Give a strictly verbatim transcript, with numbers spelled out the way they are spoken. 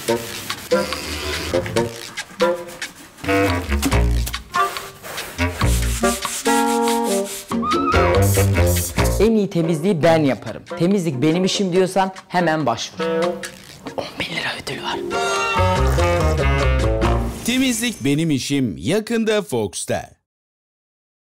En iyi temizliği ben yaparım. Temizlik benim işim diyorsan hemen başvur. on bin lira ödül var. Temizlik benim işim yakında Fox'ta.